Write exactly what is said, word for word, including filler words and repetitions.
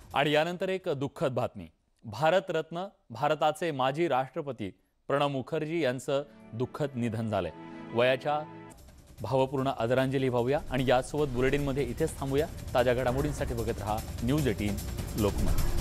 आणि यानंतर एक दुःखद बातमी। भारतरत्न भारताचे माजी राष्ट्रपती प्रणव मुखर्जी यांचं दुःखद निधन झालंय। वयाच्या भावपूर्ण आदरांजली वाहूया आणि यासोबत बुलेटिनमध्ये इथेच थांबूया। ताज्या घडामोडींसाठी बघत रहा न्यूज अठरा लोकमत।